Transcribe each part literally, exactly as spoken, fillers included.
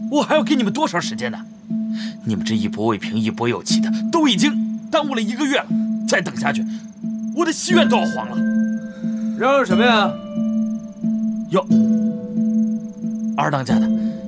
我还要给你们多少时间呢？你们这一波未平一波又起的，都已经耽误了一个月了，再等下去，我的心愿都要黄了。 嚷嚷什么呀？ 哟，二当家的，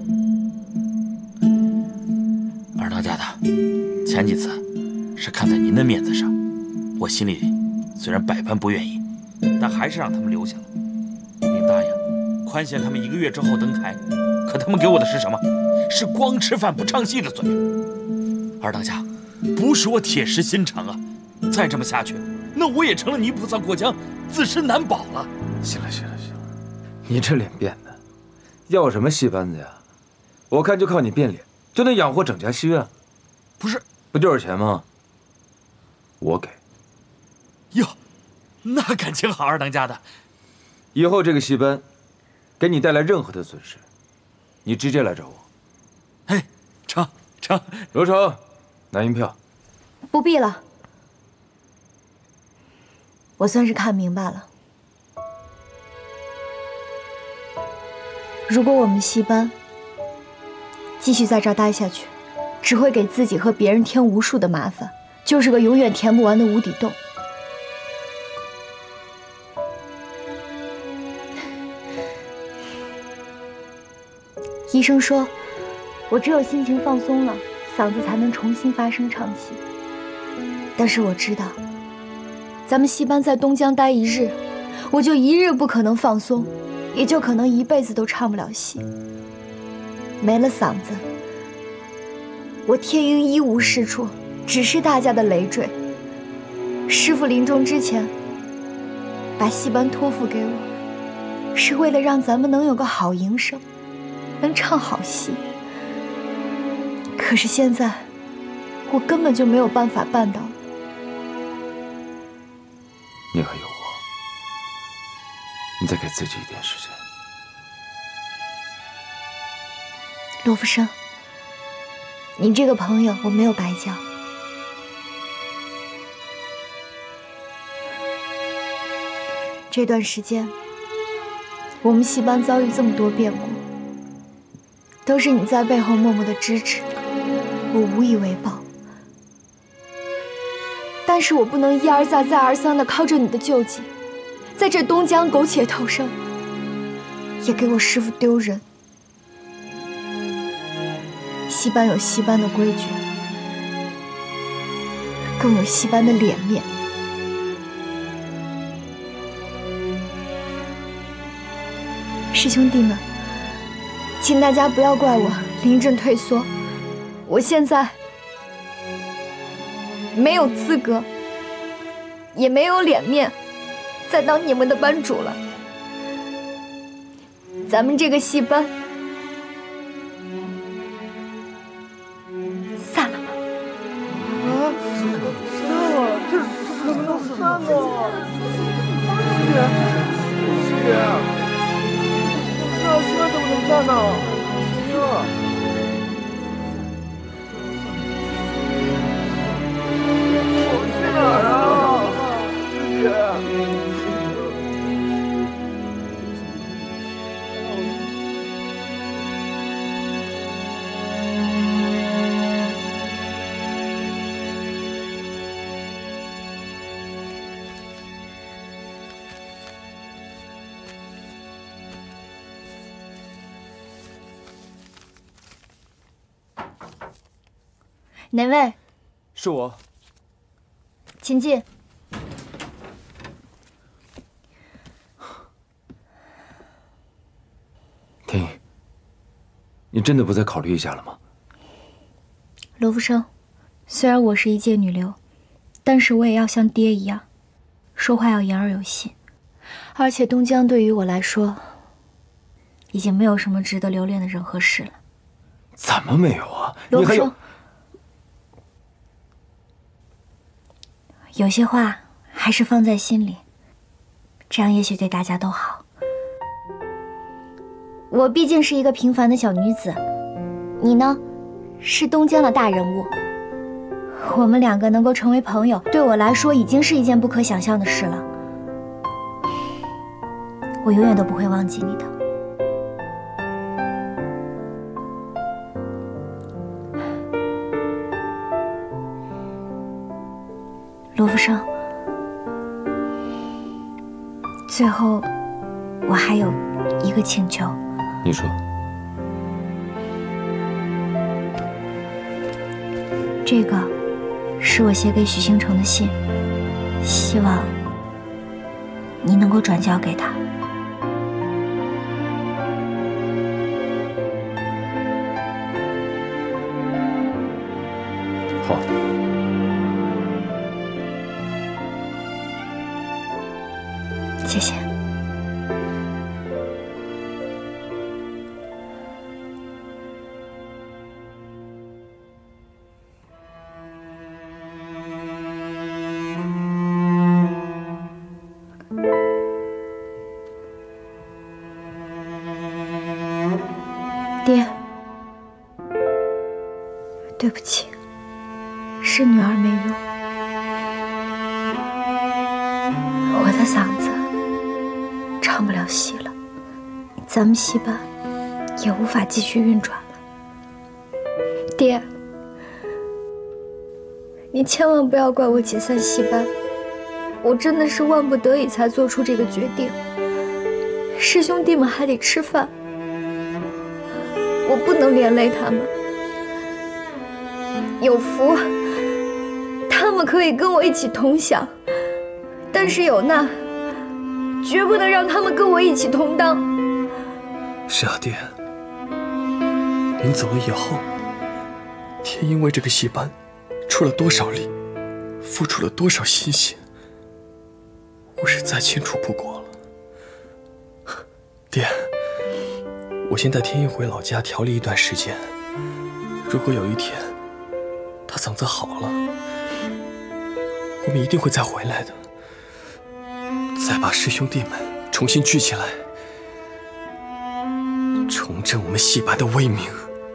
二当家的，前几次是看在您的面子上，我心里虽然百般不愿意，但还是让他们留下了，并答应宽限他们一个月之后登台。可他们给我的是什么？是光吃饭不唱戏的嘴。二当家，不是我铁石心肠啊！再这么下去，那我也成了泥菩萨过江，自身难保了。 行了行了行了，你这脸变的，要什么戏班子呀？我看就靠你变脸，就能养活整家戏院。 不是， 不就是钱吗？我给。 哟，那感情好，二当家的。 以后这个戏班，给你带来任何的损失，你直接来找我。 哎，成成。 罗成，拿银票。 不必了，我算是看明白了。如果我们戏班继续在这儿待下去，只会给自己和别人添无数的麻烦，就是个永远填不完的无底洞。医生说，我只有心情放松了，嗓子才能重新发声唱戏。但是我知道，咱们戏班在东江待一日，我就一日不可能放松，也就可能一辈子都唱不了戏。没了嗓子，我天鹰一无是处，只是大家的累赘。师傅临终之前，把戏班托付给我，是为了让咱们能有个好营生，能唱好戏。可是现在，我根本就没有办法办到。 你还有我，你再给自己一点时间。 罗福生，你这个朋友我没有白交。这段时间，我们戏班遭遇这么多变故，都是你在背后默默的支持，我无以为报。但是我不能一而再再而三的靠着你的救济，在这东江苟且偷生，也给我师父丢人。戏班有戏班的规矩，更有戏班的脸面。师兄弟们，请大家不要怪我临阵退缩，我现在没有资格，也没有脸面再当你们的班主了。咱们这个戏班散了吧。 啊，散了，这这怎么能散呢？师姐，师姐，这现在怎么能散呢？这。哪儿啊，师姐？ 哪位？ 是我。 请进。 天意，你真的不再考虑一下了吗？ 罗福生，虽然我是一介女流，但是我也要像爹一样，说话要言而有信。而且东江对于我来说，已经没有什么值得留恋的人和事了。 怎么没有啊？ 罗福生， 你还有。 有些话还是放在心里，这样也许对大家都好。我毕竟是一个平凡的小女子，你呢，是东江的大人物。我们两个能够成为朋友，对我来说已经是一件不可想象的事了。我永远都不会忘记你的。 罗福生，最后我还有一个请求。 你说。 这个是我写给许星辰的信，希望你能够转交给他。 好。 谢谢。爹，对不起，是女儿没用，我的嗓子唱不了戏了，咱们戏班也无法继续运转了。爹，你千万不要怪我解散戏班，我真的是万不得已才做出这个决定。师兄弟们还得吃饭，我不能连累他们。有福，他们可以跟我一起同享，但是有难，绝不能让他们跟我一起同当。 是啊，爹，您走了以后，爹因为这个戏班出了多少力，付出了多少心血，我是再清楚不过了。爹，我先带天一回老家调理一段时间，如果有一天他嗓子好了，我们一定会再回来的，再把师兄弟们重新聚起来，重振我们戏班的威名。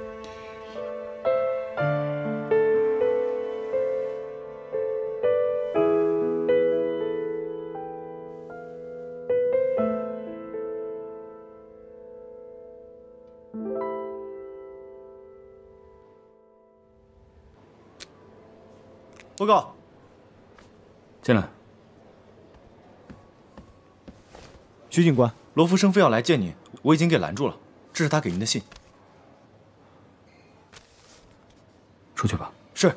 报告， 进来。 徐警官，罗福生非要来见您，我已经给拦住了。这是他给您的信。 出去吧。 是。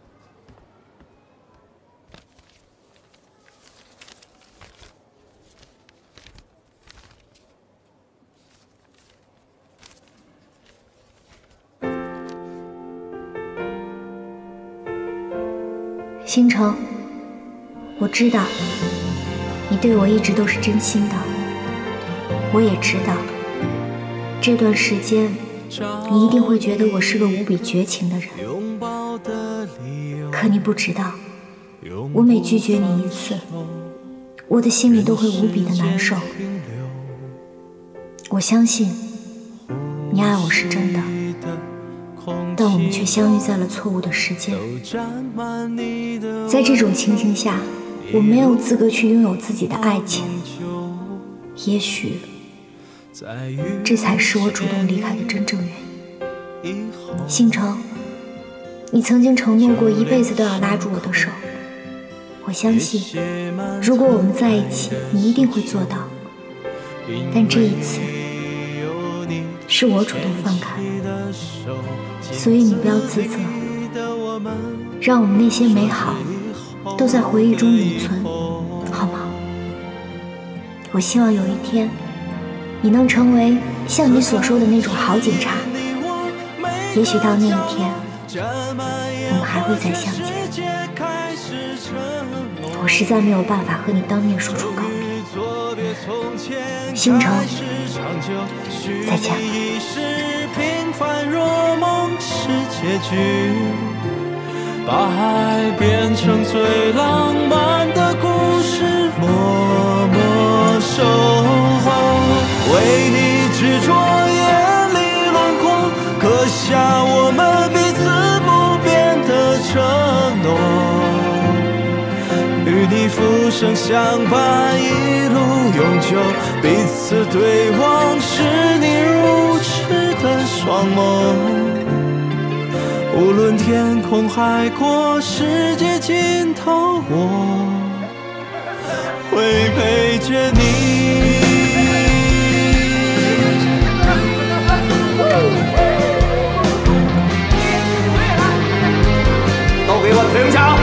星辰，我知道你对我一直都是真心的，我也知道这段时间你一定会觉得我是个无比绝情的人，可你不知道，我每拒绝你一次，我的心里都会无比的难受。我相信你爱我是真的，但我们却相遇在了错误的时间。在这种情形下，我没有资格去拥有自己的爱情。也许，这才是我主动离开的真正原因。星辰，你曾经承诺过一辈子都要拉住我的手，我相信，如果我们在一起，你一定会做到。但这一次，是我主动放开，所以你不要自责，让我们那些美好都在回忆中永存，好吗？我希望有一天，你能成为像你所说的那种好警察。也许到那一天，我们还会再相见。我实在没有办法和你当面说出告别。星辰，再见了。 把爱变成最浪漫的故事，默默守候，为你执着眼里轮廓，刻下我们彼此不变的承诺，与你浮生相伴，一路永久，彼此对望是你如痴的双眸， 无论天空海阔，世界尽头，我会陪着你。 都给我停下！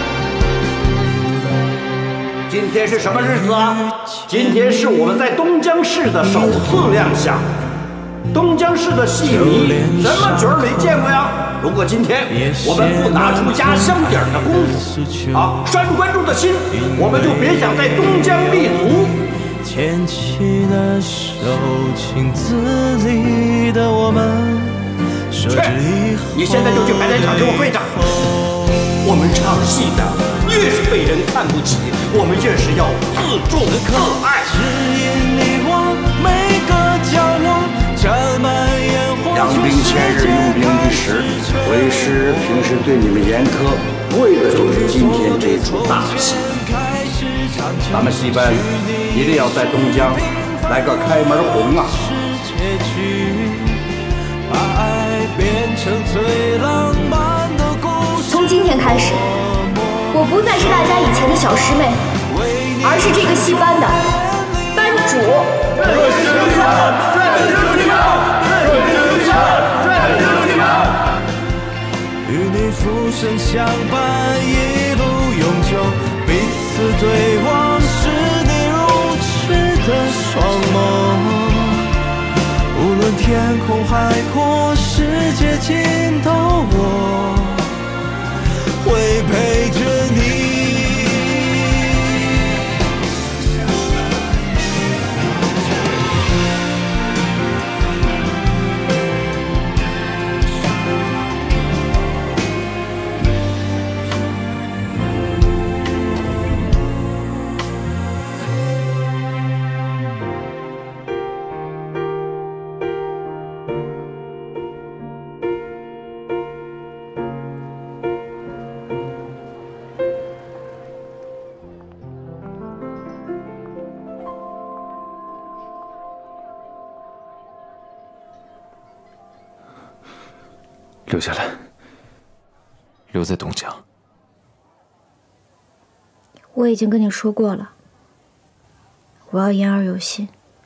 今天是什么日子啊？今天是我们在东江市的首次亮相。东江市的戏迷什么角儿没见过呀？如果今天我们不拿出压箱底儿的功夫啊，拴住观众的心，我们就别想在东江立足。 牵起了手，情字里的我们， 去，你现在就去排练场给我跪着。我们唱戏的越是被人看不起，我们越是要自重自爱。 指引你往每个角落，沾满烟火。 养兵千日，用兵一时。为师平时对你们严苛，为的就是今天这出大戏。咱们戏班一定要在东江来个开门红啊！ 把爱变成最浪漫的故事。 从今天开始，我不再是大家以前的小师妹，而是这个戏班的班主。 热情气象，热情气象，热情气象，热情气象。 与你浮生相伴，一路永久，彼此对望是你如痴的双眸。无论天空海阔，世界尽头，我会陪着你。 留下来，留在东江。 我已经跟你说过了，我要言而有信。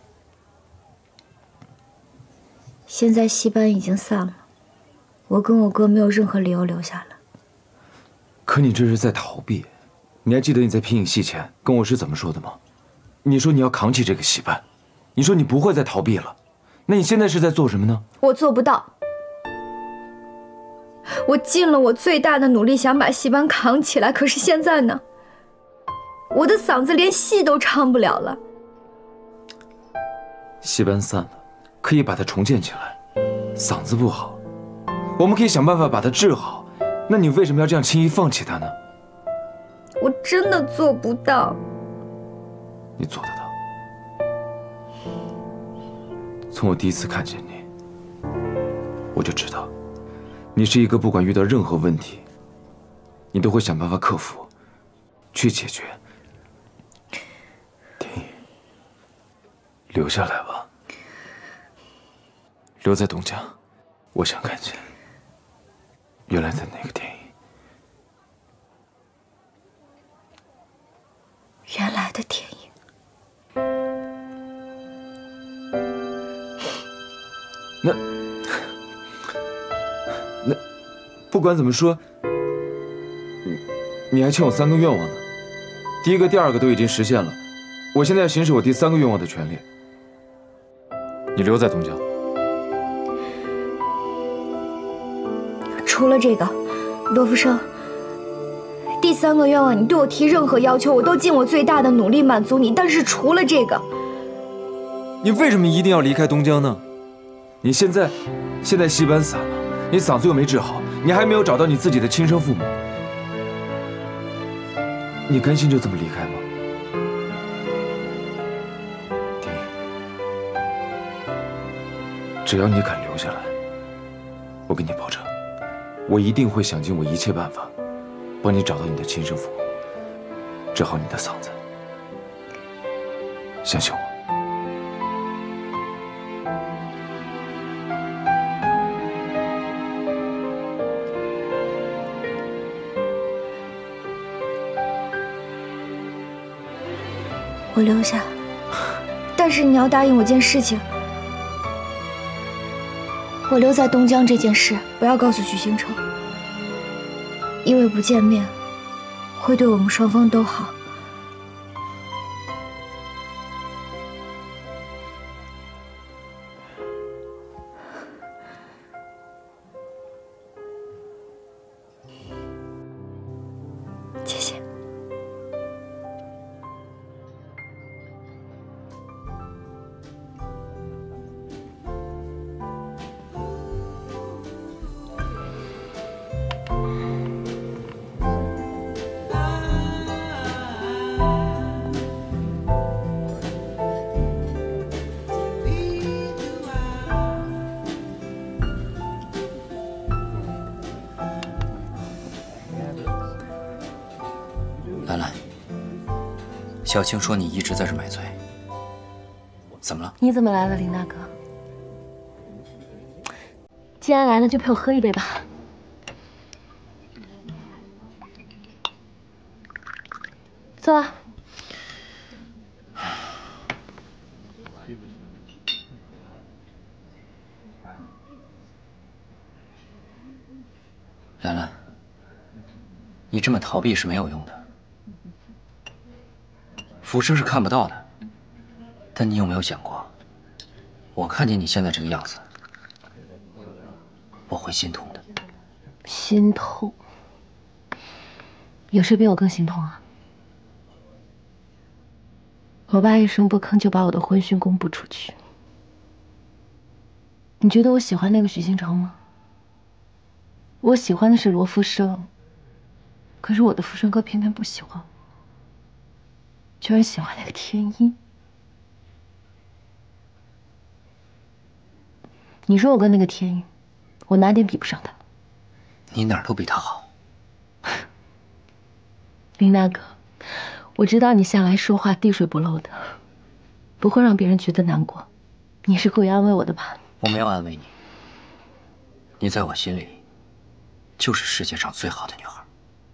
现在戏班已经散了，我跟我哥没有任何理由留下来。 可你这是在逃避。你还记得你在皮影戏前跟我是怎么说的吗？你说你要扛起这个戏班，你说你不会再逃避了。那你现在是在做什么呢？ 我做不到。我尽了我最大的努力想把戏班扛起来，可是现在呢，我的嗓子连戏都唱不了了。 戏班散了，可以把它重建起来。嗓子不好，我们可以想办法把它治好。那你为什么要这样轻易放弃它呢？ 我真的做不到。 你做得到。从我第一次看见你，我就知道你是一个不管遇到任何问题，你都会想办法克服，去解决。天意，留下来吧，留在东江，我想看见原来的那个天意。 原来的天意。 那那不管怎么说，你你还欠我三个愿望呢。第一个、第二个都已经实现了，我现在要行使我第三个愿望的权利。你留在东江。 除了这个，罗福生，第三个愿望，你对我提任何要求，我都尽我最大的努力满足你。但是除了这个， 你为什么一定要离开东江呢？你现在，现在戏班散了，你嗓子又没治好，你还没有找到你自己的亲生父母，你甘心就这么离开吗？天意，只要你肯留下来，我跟你保证，我一定会想尽我一切办法，帮你找到你的亲生父母，治好你的嗓子。相信我。 我留下，但是你要答应我件事情。我留在东江这件事，不要告诉许星城，因为不见面会对我们双方都好。谢谢。 兰兰，小青说你一直在这买醉，怎么了？ 你怎么来了，林大哥？既然来了，就陪我喝一杯吧。坐啊。 兰兰，你这么逃避是没有用的。浮生是看不到的，但你有没有想过，我看见你现在这个样子，我会心痛的。 心痛？有谁比我更心痛啊？我爸一声不吭就把我的婚讯公布出去。你觉得我喜欢那个许星城吗？我喜欢的是罗浮生，可是我的浮生哥偏偏不喜欢我，居然喜欢那个天一。你说我跟那个天一，我哪点比不上他？ 你哪儿都比他好。 林大哥，我知道你向来说话滴水不漏的，不会让别人觉得难过。你是故意安慰我的吧？ 我没有安慰你，你在我心里就是世界上最好的女孩。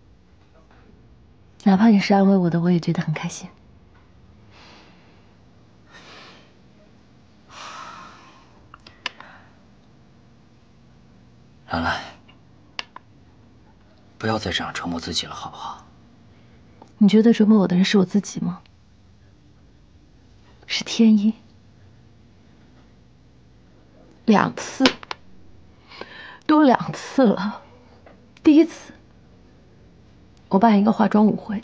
哪怕你是安慰我的，我也觉得很开心。 兰兰，不要再这样折磨自己了，好不好？ 你觉得折磨我的人是我自己吗？是天一。两次，都两次了。第一次，我办一个化妆舞会，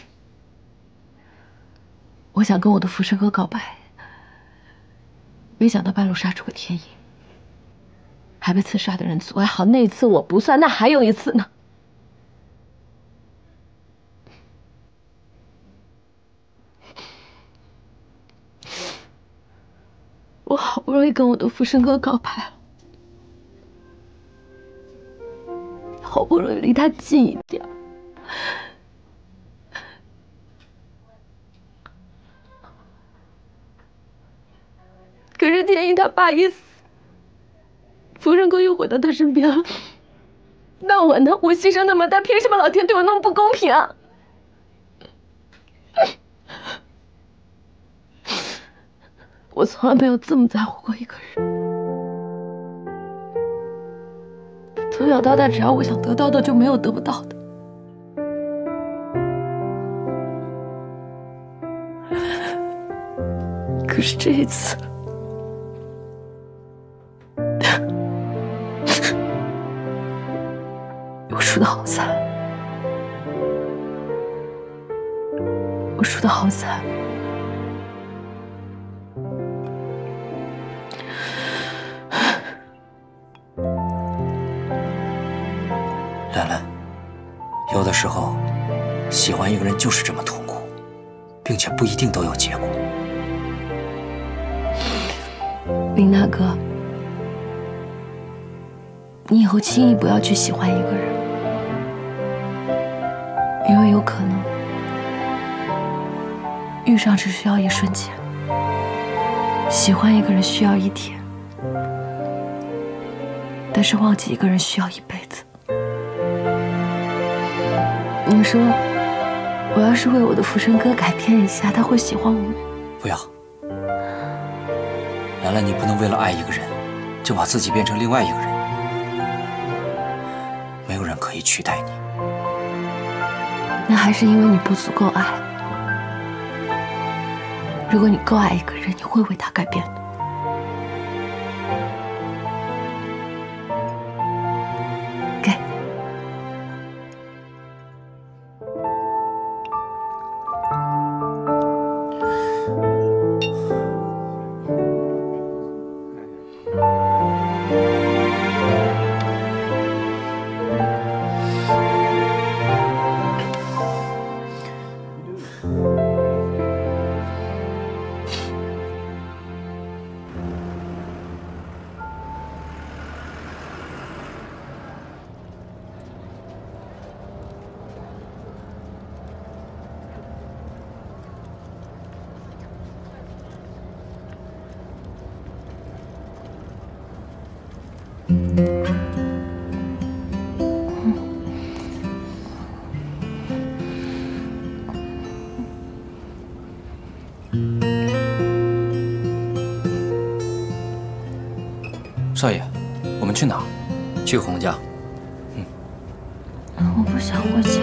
我想跟我的浮生哥告白，没想到半路杀出个天一，还被刺杀的人阻碍。好，那一次我不算，那还有一次呢？我好不容易跟我的浮生哥告白了，好不容易离他近一点，可是天一他爸一死，浮生哥又回到他身边了。那我呢？我牺牲那么大，凭什么老天对我那么不公平啊？我从来没有这么在乎过一个人。从小到大，只要我想得到的，就没有得不到的。可是这一次，我输得好惨，我输得好惨。 兰兰，有的时候，喜欢一个人就是这么痛苦，并且不一定都有结果。 林大哥，你以后轻易不要去喜欢一个人，因为有可能遇上只需要一瞬间，喜欢一个人需要一天，但是忘记一个人需要一辈子。你说，我要是为我的浮生哥改变一下，他会喜欢我吗？ 不要，兰兰，你不能为了爱一个人，就把自己变成另外一个人。没有人可以取代你。 那还是因为你不足够爱。如果你够爱一个人，你会为他改变的。给。 少爷，我们去哪儿？去洪家。 嗯，我不想回家。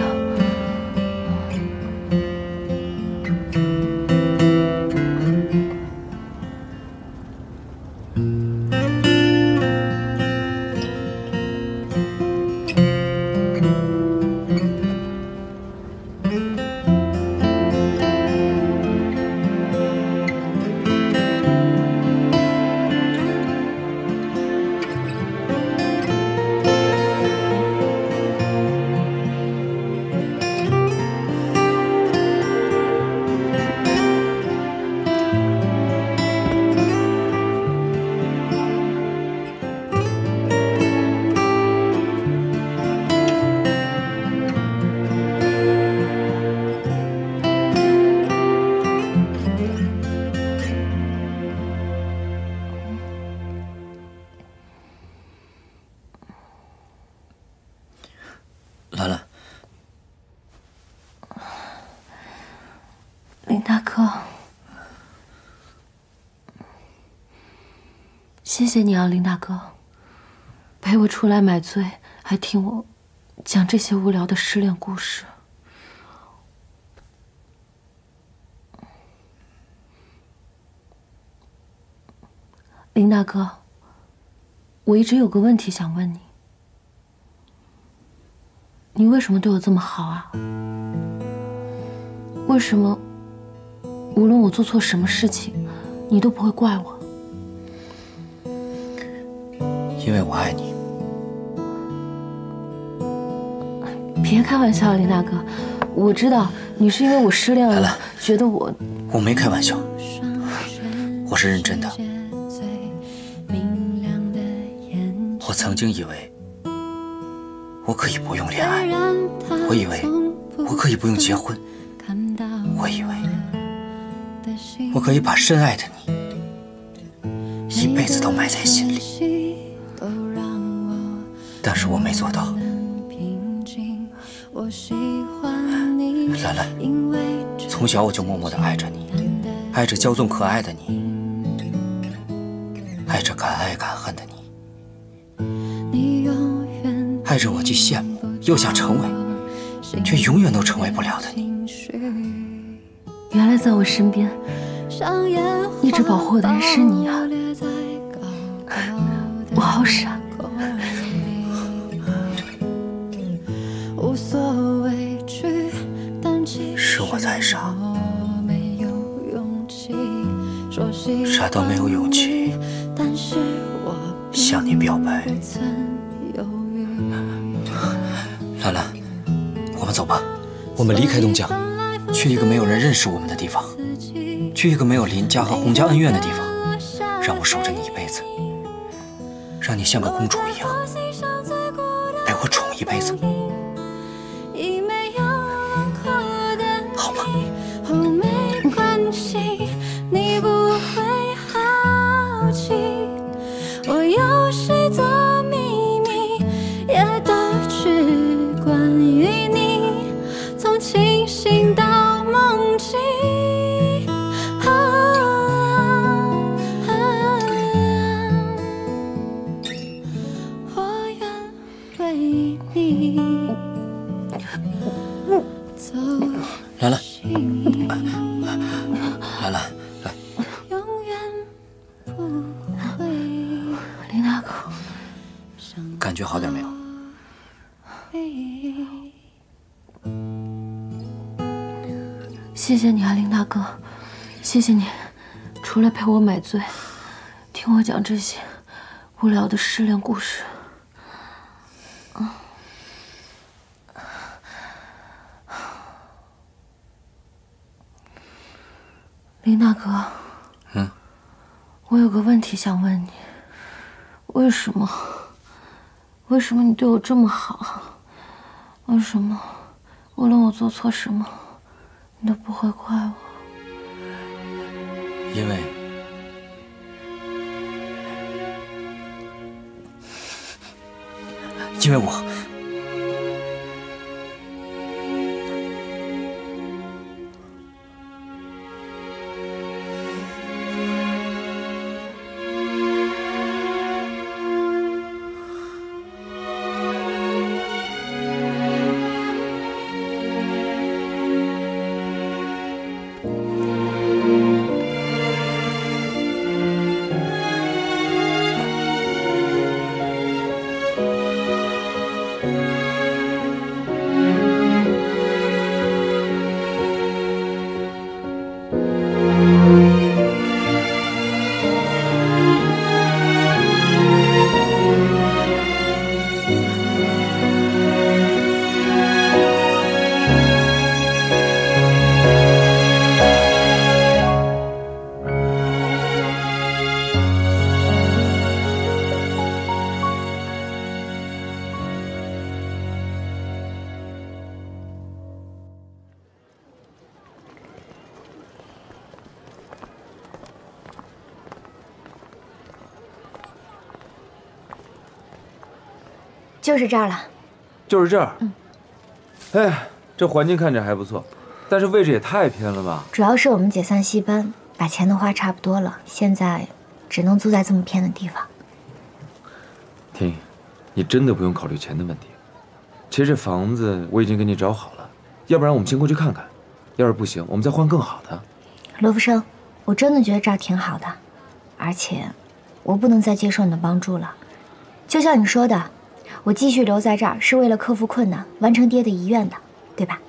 兰兰， 林大哥，谢谢你啊，林大哥，陪我出来买醉，还听我讲这些无聊的失恋故事。林大哥，我一直有个问题想问你。你为什么对我这么好啊？为什么无论我做错什么事情，你都不会怪我？ 因为我爱你。 别开玩笑，林大哥，我知道你是因为我失恋了， 兰兰， 觉得我…… 我没开玩笑，我是认真的。我曾经以为我可以不用恋爱，我以为我可以不用结婚，我以为我可以把深爱的你一辈子都埋在心里，但是我没做到。兰兰，从小我就默默地爱着你，爱着骄纵可爱的你，爱着敢爱敢恨的你，爱着我既羡慕又想成为，却永远都成为不了的你。 原来在我身边一直保护我的人是你啊！我好傻。 是我太傻，傻到没有勇气向你表白。兰兰，我们走吧，我们离开东江，去一个没有人认识我们的地方，去一个没有林家和洪家恩怨的地方，让我守着你一辈子，让你像个公主一样被我宠一辈子，好吗？ 没关系，你不会好奇，我有许多秘密，也都只关于你，从清醒到梦境。啊你走兰兰，兰兰，来， 永远不会。 林大哥， 感觉好点没有？ 谢谢你啊，林大哥，谢谢你，出来陪我买醉，听我讲这些无聊的失恋故事。嗯。林大哥， 嗯， 我有个问题想问你，为什么？为什么你对我这么好？为什么无论我做错什么，你都不会怪我？ 因为，因为我。 就是这儿了， 就是这儿。 嗯。 哎，这环境看着还不错，但是位置也太偏了吧？ 主要是我们解散戏班，把钱都花差不多了，现在只能租在这么偏的地方。 婷，你真的不用考虑钱的问题。其实这房子我已经给你找好了，要不然我们先过去看看，要是不行，我们再换更好的。 罗福生，我真的觉得这儿挺好的，而且我不能再接受你的帮助了。就像你说的。 我继续留在这儿是为了克服困难，完成爹的遗愿的，对吧？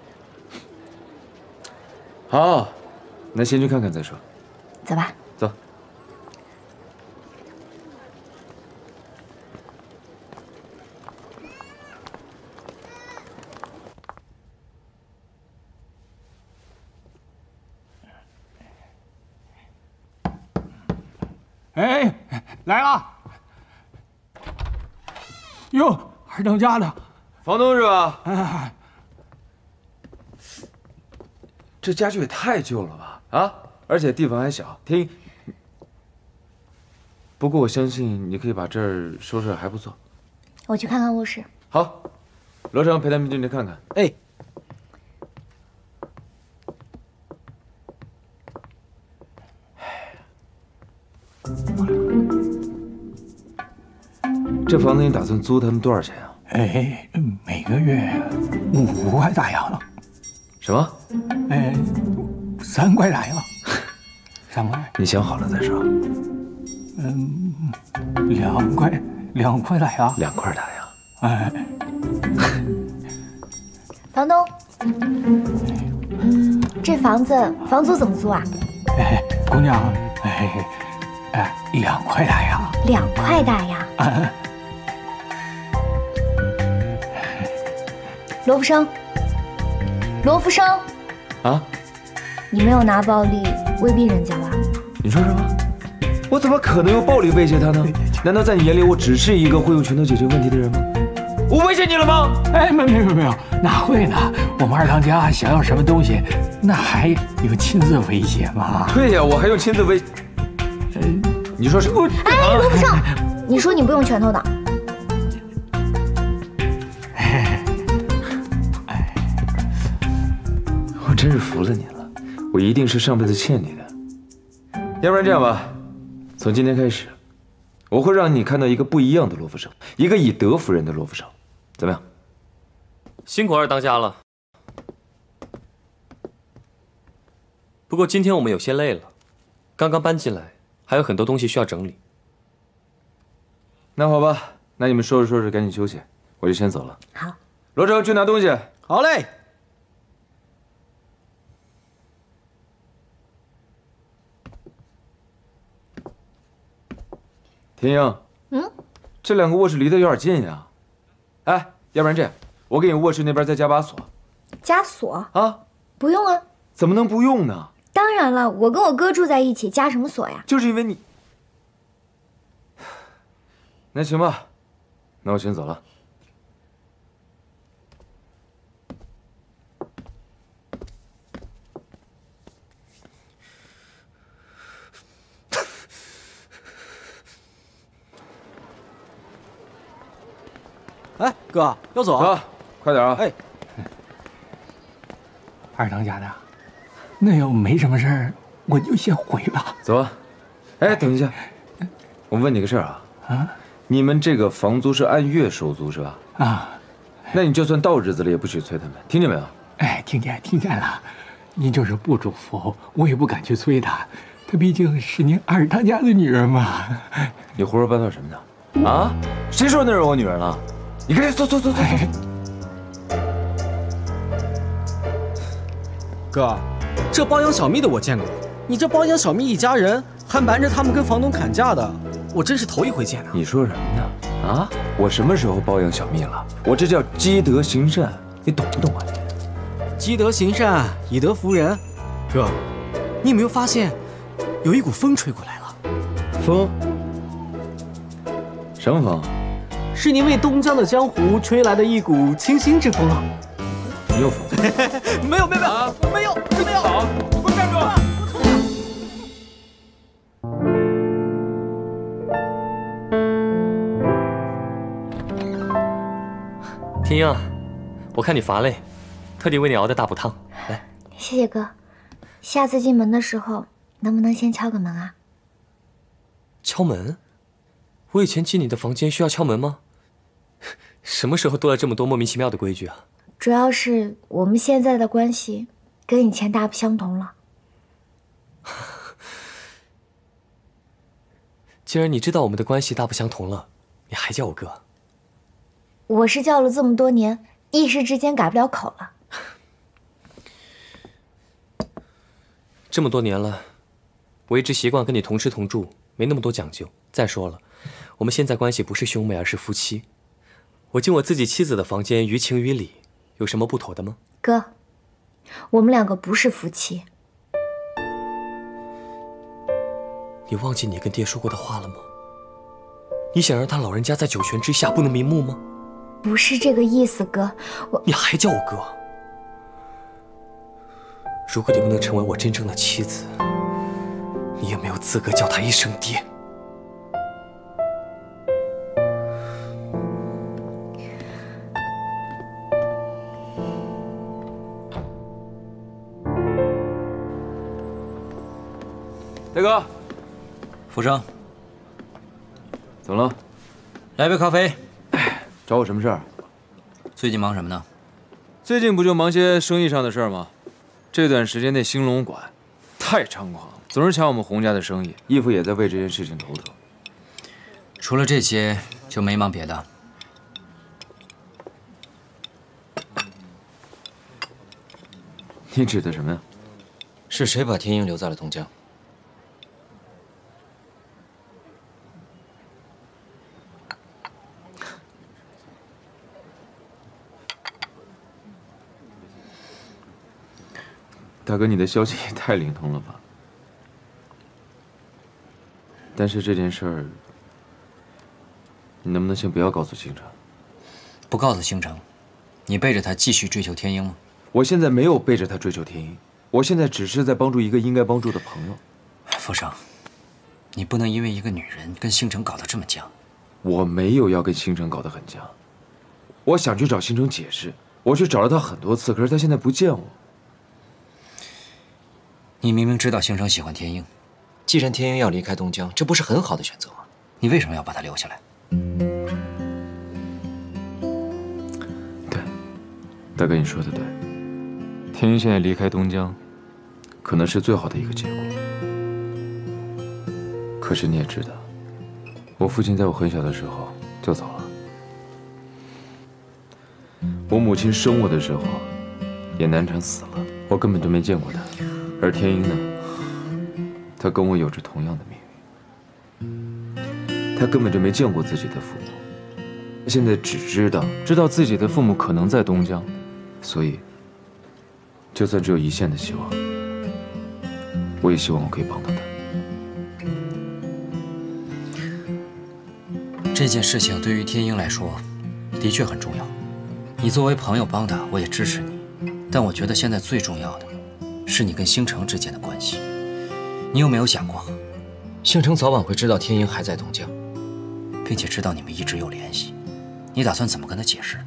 好，那先去看看再说。 走吧。 走。 哎，来了。 哟，二当家的， 房东是吧？哎，这家具也太旧了吧！啊，而且地方还小。听，不过我相信你可以把这儿收拾得还不错。 我去看看卧室。 好，罗成陪他们进去看看。 哎。 这房子你打算租他们多少钱啊？ 哎，每个月五块大洋。 什么？ 哎，三块大洋。三块。 你想好了再说。 嗯，两块，两块大洋。 两块大洋。 哎。 房东，这房子房租怎么租啊？ 哎，姑娘，哎，哎，两块大洋。 两块大洋。啊 罗福生，罗福生， 啊， 你没有拿暴力威逼人家吧？ 你说什么？我怎么可能用暴力威胁他呢？难道在你眼里我只是一个会用拳头解决问题的人吗？我威胁你了吗？ 哎，没没没没有，哪会呢？我们二当家想要什么东西，那还有亲自威胁吗？ 对呀，我还用亲自威。嗯，你说什么？ 哎，罗福生，你说你不用拳头的。 我真是服了你了，我一定是上辈子欠你的。要不然这样吧，从今天开始，我会让你看到一个不一样的罗福生，一个以德服人的罗福生。 怎么样？ 辛苦二当家了。不过今天我们有些累了，刚刚搬进来，还有很多东西需要整理。 那好吧，那你们收拾收拾，赶紧休息，我就先走了。 好。 罗成，去拿东西。 好嘞。 天英， 嗯， 这两个卧室离得有点近呀。哎，要不然这样，我给你卧室那边再加把锁。 加锁啊？ 不用啊。 怎么能不用呢？ 当然了，我跟我哥住在一起，加什么锁呀？ 就是因为你。那行吧，那我先走了。 哎，哥，要走啊？ 走，快点啊！ 哎， 二当家的，那要没什么事儿，我就先回了。 走啊！哎，等一下，我问你个事儿啊。 啊？ 你们这个房租是按月收租是吧？ 啊。 那你就算到日子了，也不许催他们，听见没有？ 哎，听见听见了。您就是不嘱咐，我也不敢去催她。她毕竟是您二当家的女儿嘛。 你胡说八道什么呢？啊？谁说那是我女儿了？你赶紧走走走走走。 哥，这包养小蜜的我见过，你这包养小蜜一家人，还瞒着他们跟房东砍价的，我真是头一回见啊！ 你说什么呢？啊？我什么时候包养小蜜了？我这叫积德行善，你懂不懂啊？你积德行善，以德服人。哥，你有没有发现，有一股风吹过来了？ 风？什么风？ 是您为东江的江湖吹来的一股清新之风啊！ 你又疯？ 没有没有没有没有没有！ 好，你给我站住！ 天英，我看你乏累，特地为你熬的大补汤，来。 谢谢哥，下次进门的时候能不能先敲个门啊？ 敲门？我以前进你的房间需要敲门吗？什么时候多了这么多莫名其妙的规矩啊？ 主要是我们现在的关系跟以前大不相同了。 既然你知道我们的关系大不相同了，你还叫我哥？ 我是叫了这么多年，一时之间改不了口了。 这么多年了，我一直习惯跟你同吃同住，没那么多讲究。再说了，我们现在关系不是兄妹，而是夫妻。我进我自己妻子的房间，于情于理，有什么不妥的吗？ 哥，我们两个不是夫妻。 你忘记你跟爹说过的话了吗？你想让他老人家在九泉之下不能瞑目吗？ 不是这个意思，哥。我你还叫我哥？如果你不能成为我真正的妻子，你也没有资格叫他一声爹。 大哥， 福生， 怎么了？ 来杯咖啡。 找我什么事儿？ 最近忙什么呢？ 最近不就忙些生意上的事儿吗？这段时间那兴隆馆太猖狂了，总是抢我们洪家的生意。义父也在为这件事情头疼。 除了这些，就没忙别的。 你指的什么呀？ 是谁把天鹰留在了东江？ 大哥，你的消息也太灵通了吧！但是这件事儿，你能不能先不要告诉星辰？ 不告诉星辰，你背着他继续追求天鹰吗？ 我现在没有背着他追求天鹰，我现在只是在帮助一个应该帮助的朋友。 福生，你不能因为一个女人跟星辰搞得这么僵。 我没有要跟星辰搞得很僵，我想去找星辰解释，我去找了他很多次，可是他现在不见我。 你明明知道星辰喜欢天鹰，既然天鹰要离开东江，这不是很好的选择吗？你为什么要把他留下来？ 大哥，你说的对，天鹰现在离开东江，可能是最好的一个结果。可是你也知道，我父亲在我很小的时候就走了，我母亲生我的时候也难产死了，我根本就没见过她。而天鹰呢，她跟我有着同样的命运，她根本就没见过自己的父母。 现在只知道知道自己的父母可能在东江，所以就算只有一线的希望，我也希望我可以帮到他。 这件事情对于天鹰来说，的确很重要。你作为朋友帮他，我也支持你。但我觉得现在最重要的，是你跟星城之间的关系。你有没有想过，星城早晚会知道天鹰还在东江，并且知道你们一直有联系？ 你打算怎么跟他解释？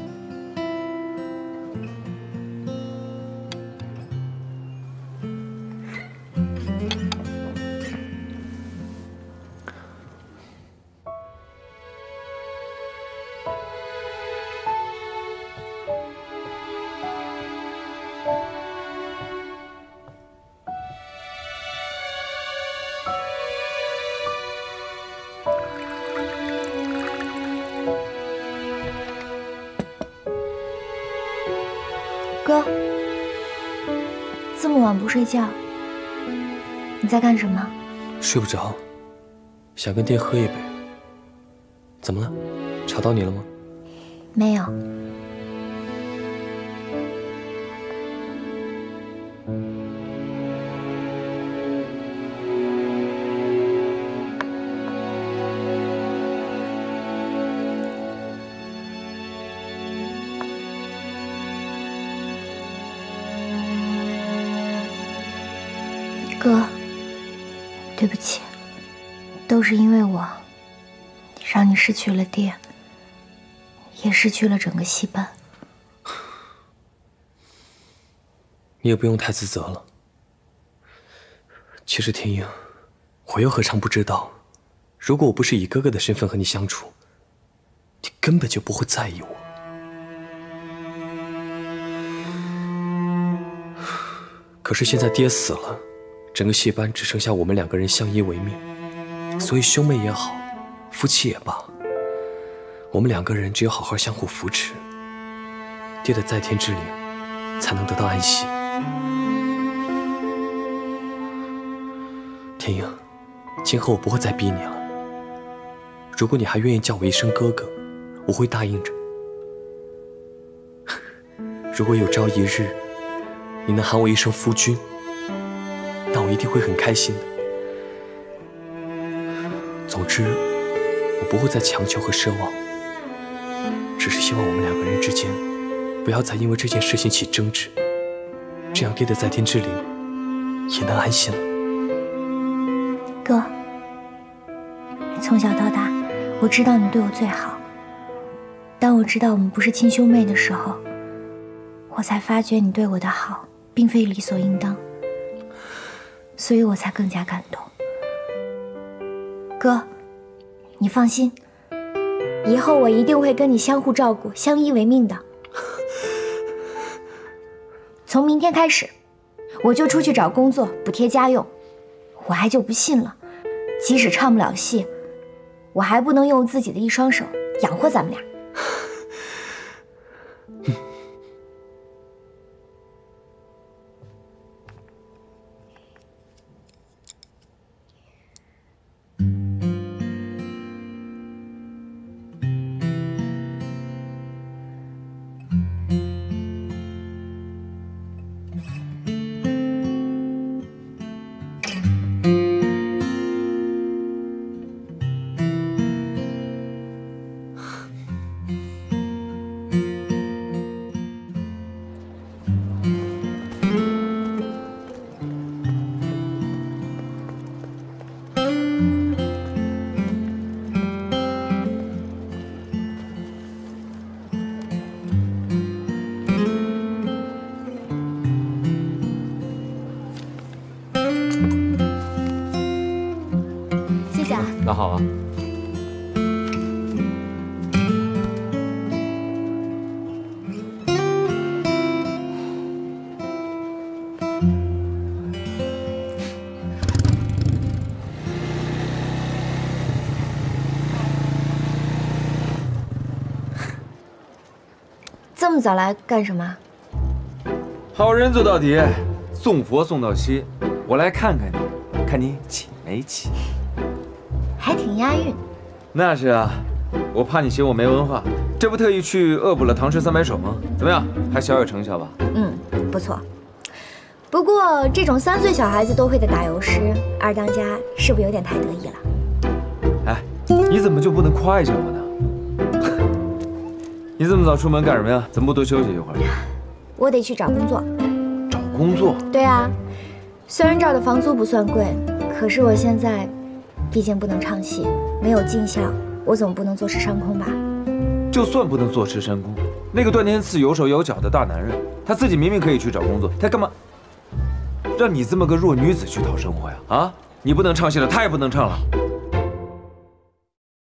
哥，这么晚不睡觉，你在干什么？ 睡不着，想跟爹喝一杯。怎么了？吵到你了吗？ 没有。哥，对不起，都是因为我，让你失去了爹，也失去了整个戏班。 你也不用太自责了。其实天鹰，我又何尝不知道，如果我不是以哥哥的身份和你相处，你根本就不会在意我。可是现在爹死了。 整个戏班只剩下我们两个人相依为命，所以兄妹也好，夫妻也罢，我们两个人只有好好相互扶持，爹的在天之灵才能得到安息。天鹰，今后我不会再逼你了。如果你还愿意叫我一声哥哥，我会答应着。如果有朝一日你能喊我一声夫君， 那我一定会很开心的。总之，我不会再强求和奢望，只是希望我们两个人之间不要再因为这件事情起争执，这样爹的在天之灵也能安心了。 哥，从小到大，我知道你对我最好。当我知道我们不是亲兄妹的时候，我才发觉你对我的好并非理所应当。 所以我才更加感动。哥，你放心，以后我一定会跟你相互照顾、相依为命的。从明天开始，我就出去找工作补贴家用。我还就不信了，即使唱不了戏，我还不能用自己的一双手养活咱们俩。 那好啊。 这么早来干什么？ 好人做到底，送佛送到西。我来看看你，看你起没起？ 还挺押韵。 那是啊，我怕你嫌我没文化，这不特意去恶补了《唐诗三百首》吗？怎么样，还小有成效吧？ 嗯，不错。不过这种三岁小孩子都会的打油诗，二当家是不是有点太得意了？ 哎，你怎么就不能夸一下我呢？你这么早出门干什么呀？怎么不多休息一会儿？ 我得去找工作。 找工作？ 对啊，虽然这儿的房租不算贵，可是我现在毕竟不能唱戏，没有镜像，我总不能坐吃山空吧？ 就算不能坐吃山空，那个段天赐有手有脚的大男人，他自己明明可以去找工作，他干嘛让你这么个弱女子去讨生活呀？啊，你不能唱戏了，他也不能唱了。